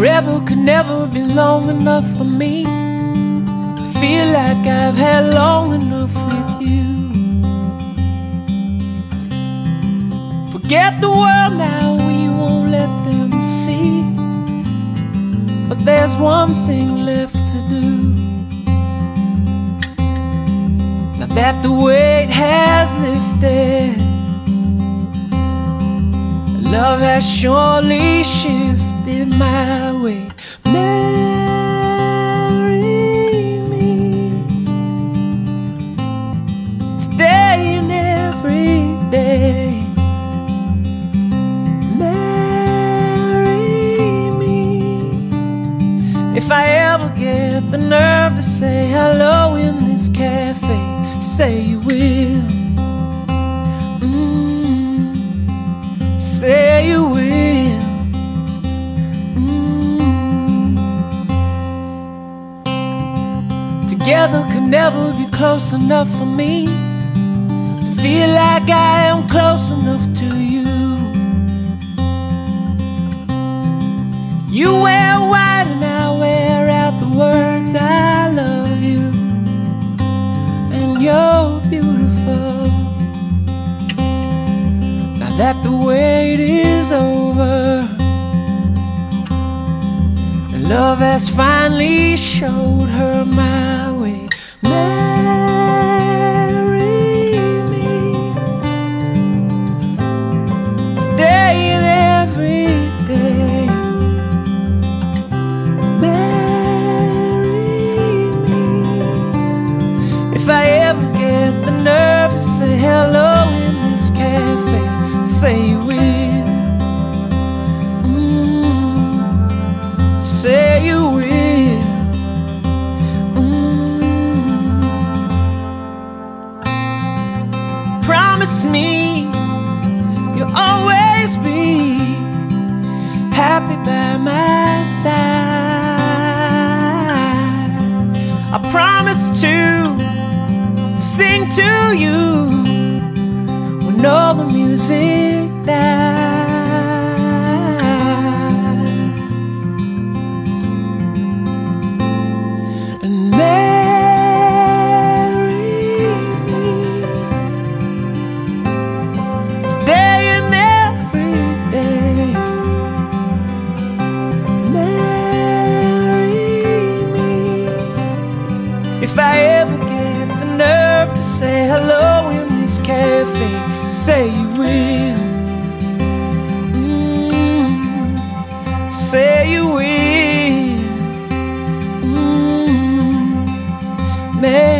Forever could never be long enough for me to feel like I've had long enough with you. Forget the world now, we won't let them see. But there's one thing left to do. Now that the weight has lifted, love has surely shifted my way. Marry me today and every day. Marry me. If I ever get the nerve to say hello in this cafe, say you will. Say you will. Together could never be close enough for me to feel like I am close enough to you. You wear white and I wear out the words I love you, and you're beautiful. Now that the wait is over, and love has finally showed her my way. Marry me today and every day. Marry me. If I ever get the nerve to say hello in this cafe, say you will. Say you will. Promise me you'll always be happy by my side. I promise to sing to you when all the music dies. And marry me today and every day. Marry me. If I ever get the nerve to say hello in this cafe, say you will. Say you will.